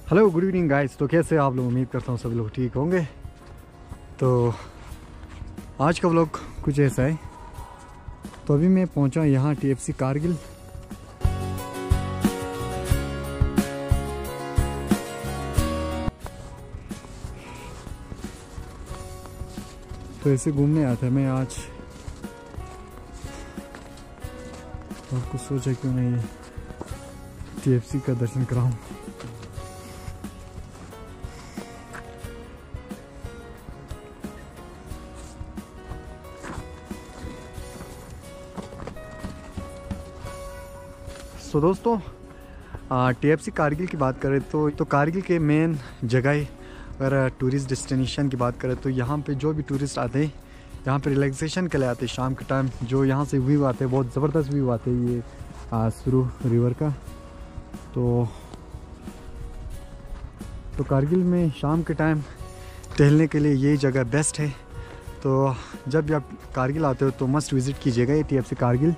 Hello good evening guys. तो कैसे आप लोग, उम्मीद करता हूँ सभी लोग ठीक होंगे। तो आज का व्लॉग कुछ ऐसा है। तो अभी मैं पहुँचा यहाँ TFC कारगिल। तो ऐसे घूमने आया था मैं आज, और कुछ सोचा क्यों नहीं TFC का दर्शन कराऊं। तो दोस्तों TFC कारगिल की बात करें तो कारगिल के मेन जगह, अगर टूरिस्ट डेस्टिनेशन की बात करें तो यहाँ पे जो भी टूरिस्ट आते हैं यहाँ पे रिलैक्सेशन के लिए आते हैं। शाम के टाइम जो यहाँ से व्यू आते हैं, बहुत ज़बरदस्त व्यू आते हैं ये सुरू रिवर का। तो कारगिल में शाम के टाइम टहलने के लिए ये जगह बेस्ट है। तो जब भी आप कारगिल आते हो तो मस्ट विज़िट कीजिएगा ये TFC कारगिल।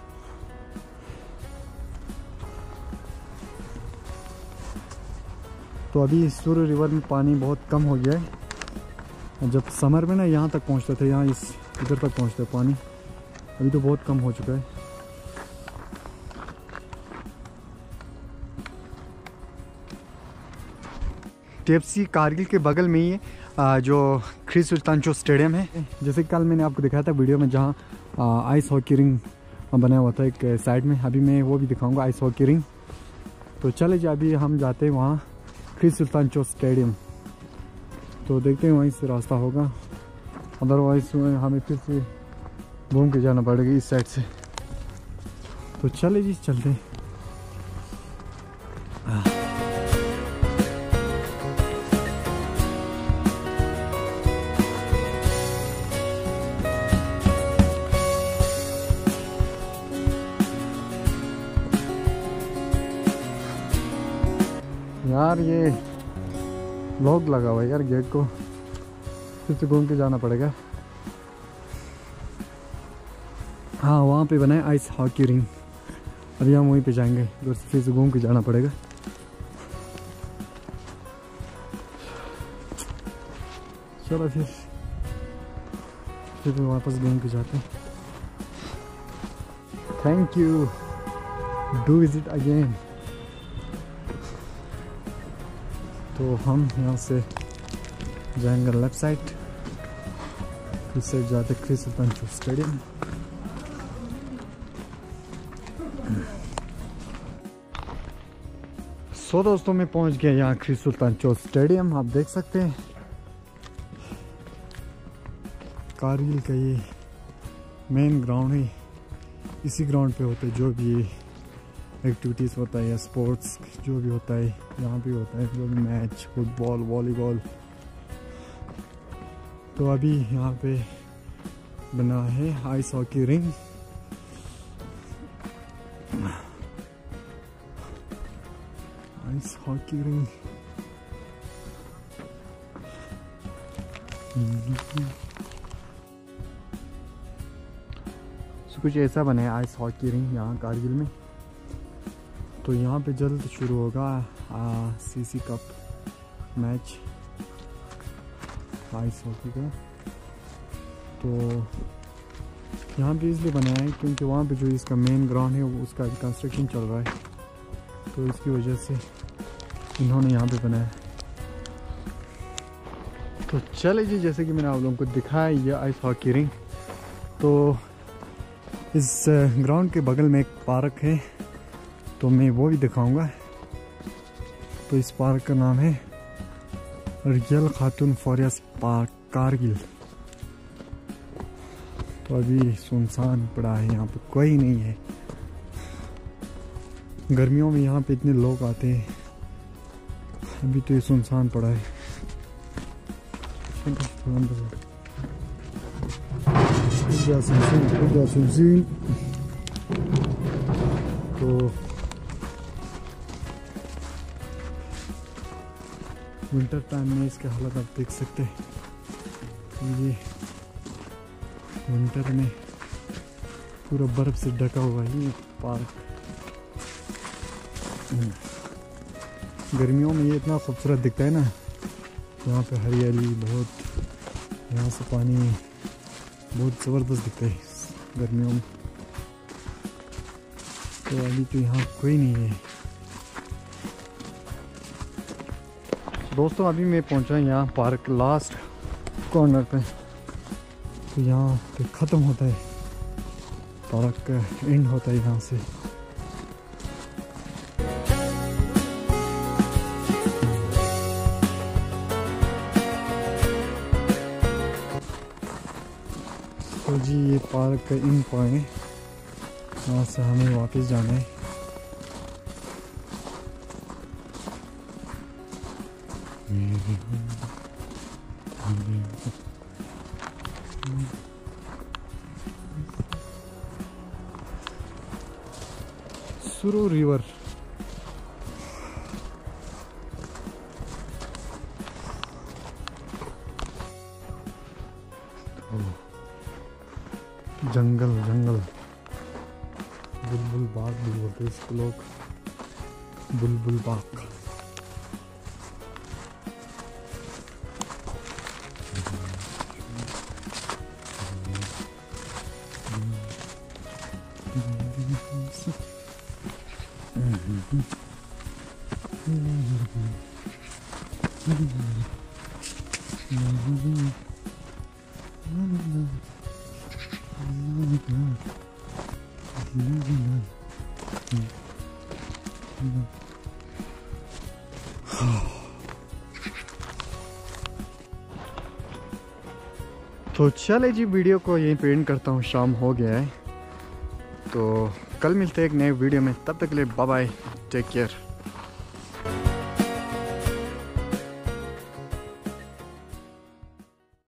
तो अभी सुरू रिवर में पानी बहुत कम हो गया है। जब समर में ना यहाँ तक पहुँचता था, यहाँ इधर तक पहुँचता है पानी, अभी तो बहुत कम हो चुका है। TFC कारगिल के बगल में ही जो ख्रीस सुल्तान स्टेडियम है, जैसे कल मैंने आपको दिखाया था वीडियो में, जहाँ आइस हॉकी रिंग बना हुआ था एक साइड में। अभी मैं वो भी दिखाऊंगा, आइस हॉकी रिंग। तो चले जी, अभी हम जाते हैं वहाँ ख्रीस सुल्तान स्टेडियम। तो देखते हैं वहीं से रास्ता होगा, अदरवाइज हमें फिर से घूम के जाना पड़ेगा इस साइड से। तो चले जी, चलते हैं। यार ये लॉक लगा हुआ है यार गेट को, फिर से घूम के जाना पड़ेगा। हाँ, वहाँ पे बना है आइस हॉकी रिंग, अभी हम वहीं पे जाएंगे, उधर से फिर से घूम के जाना पड़ेगा। चलो फिर वापस घूम के जाते हैं। Thank you, do visit again. तो हम यहाँ से जाएंगे लेफ्ट साइड, फिर से जाते ख्रीस सुल्तान स्टेडियम। सो दोस्तों, मैं पहुँच गया यहाँ ख्रीस सुल्तान स्टेडियम। आप देख सकते हैं कारगिल का ये मेन ग्राउंड है। इसी ग्राउंड पे होते जो भी एक्टिविटीज़ होता है या स्पोर्ट्स जो भी होता है, यहाँ पे होता है जो भी मैच, फुटबॉल, वॉलीबॉल। तो अभी यहाँ पे बना है ice hockey ring. Ice hockey ring कुछ ऐसा बना है आइस हॉकी रिंग यहाँ कारगिल में। तो यहाँ पे जल्द शुरू होगा CC cup match ice hockey का। तो यहाँ पे इसलिए बनाया है क्योंकि वहाँ पे जो इसका मेन ग्राउंड है उसका कंस्ट्रक्शन चल रहा है, तो इसकी वजह से इन्होंने यहाँ पे बनाया। तो चले जी, जैसे कि मैंने आप लोगों को दिखाया ये आइस हॉकी रिंग। तो इस ग्राउंड के बगल में एक पार्क है, तो मैं वो भी दिखाऊंगा। तो इस पार्क का नाम है रियल खातून फॉरेस्ट पार्क कारगिल। तो अभी सुनसान पड़ा है, यहाँ पे कोई नहीं है। गर्मियों में यहाँ पे इतने लोग आते हैं, अभी तो ये सुनसान पड़ा है। तो विंटर टाइम में इसके हालत आप देख सकते हैं। ये विंटर में पूरा बर्फ से ढका हुआ है ये पार्क। गर्मियों में ये इतना खूबसूरत दिखता है ना, यहाँ पे हरियाली बहुत, यहाँ से पानी बहुत ज़बरदस्त दिखता है गर्मियों में। तो अभी तो यहाँ कोई नहीं है। दोस्तों अभी मैं पहुँचा यहाँ पार्क लास्ट कॉर्नर पे, तो यहाँ पे ख़त्म होता है पार्क का, एंड होता है यहाँ से। तो जी ये पार्क का एंड पॉइंट है, यहाँ से हमें वापस जाना है। सुरू रिवर, जंगल जंगल, बुलबुल बाग भी बोलते हैं इसको लोग, बुलबुल बाग। तो चले जी, वीडियो को यहीं पे एंड करता हूँ, शाम हो गया है। तो कल मिलते हैं एक नए वीडियो में, तब तक के लिए बाय बाय, टेक केयर।